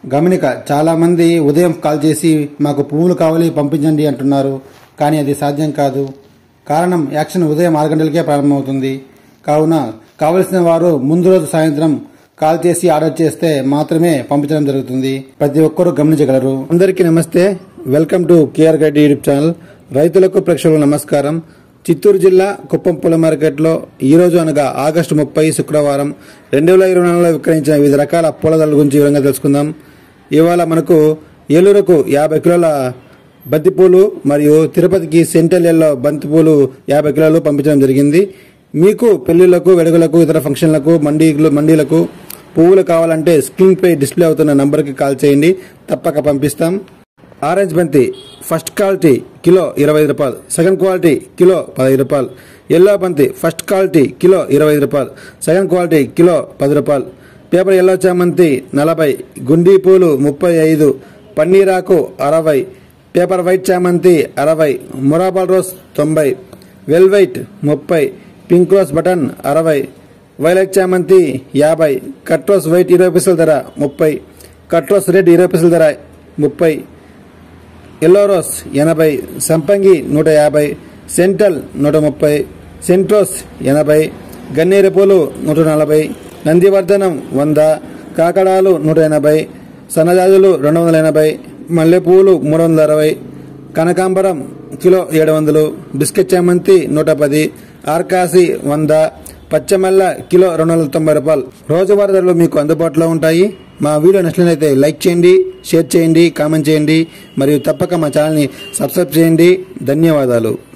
గమనిక, చాలా మంది ఉదయం కాల్ చేసి మాకు పువ్వులు కావాలి పంపించండి అంటున్నారు. కానీ అది సాధ్యం కాదు. కారణం, యాక్షన్ ఉదయం 6 గంటలకే ప్రారంభమవుతుంది. కావున కావలసిన వారు ముందు రోజు సాయంత్రం కాల్ చేసి ఆర్డర్ చేస్తే మాత్రమే పంపించడం జరుగుతుంది. ప్రతి ఒక్కరూ గమనించగలరు. అందరికీ నమస్తే. Welcome to KR guide YouTube channel. రైతులకు ప్రేక్షకులకు నమస్కారం. చిత్తూరు జిల్లా కుప్పం పూల మార్కెట్లో ఈరోజు అనగా ఆగస్టు 30 శుక్రవారం 2024లో విక్రయించిన వివిధ రకాల పూల ధరల గురించి వివరంగా తెలుసుకుందాం. ఇవాళ మనకు ఏలూరుకు 50 కిలోల బంతిపూలు మరియు తిరుపతికి సెంట్రల్ ఎల్లో బంతిపూలు 50 కిలోలు పంపించడం జరిగింది. మీకు పెళ్లిళ్లకు, వేడుకలకు, ఇతర ఫంక్షన్లకు, మండీలకు పువ్వులు కావాలంటే స్క్రీన్ పై డిస్ప్లే అవుతున్న నంబర్కి కాల్ చేయండి, తప్పక పంపిస్తాం. ఆరెంజ్ బంతి ఫస్ట్ క్వాలిటీ కిలో 25 రూపాయలు, సెకండ్ క్వాలిటీ కిలో 15 రూపాయలు. ఎల్లో బంతి ఫస్ట్ క్వాలిటీ కిలో 25 రూపాయలు, సెకండ్ క్వాలిటీ కిలో 10 రూపాయలు. పేపర్ ఎల్లో చామంతి 40, గుండీ పూలు 35, పన్నీరాకు 60, పేపర్ వైట్ చామంతి 60, మొరాబాల్ rose 90, velvet 30, pink rose button 60, violet చామంతి 50, కట్ రోజ్ వైట్ 20 పైసల ధర 30, కట్ రోజ్ రెడ్ 20 పైసల ధర 30, ఎల్లో రోజ్ 80, సంపంగి 150, సెంట్రల్ 130, సెంట్రోస్ 80, గన్నేరు పూలు 140, నందివర్ధనం 100, కాకడాలు 180, సన్నజాజులు 280, మల్లెపూలు 360, కనకాంబరం కిలో 700, బిస్కెట్ చామంతి 110, ఆర్కాసి 100, పచ్చమల్ల కిలో 290 రూపాయలు. రోజువారీ ధరలు మీకు అందుబాటులో ఉంటాయి. మా వీడియో నచ్చినట్లయితే లైక్ చేయండి, షేర్ చేయండి, కామెంట్ చేయండి మరియు తప్పక మా ఛానల్ని సబ్స్క్రైబ్ చేయండి. ధన్యవాదాలు.